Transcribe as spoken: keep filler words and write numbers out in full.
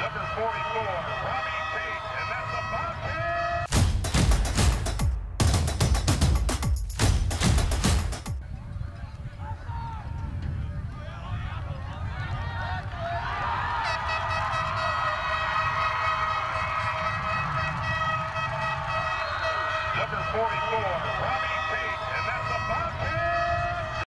Number forty-four, Robbie Tate, and that's a Bobcat! Number forty-four, Robbie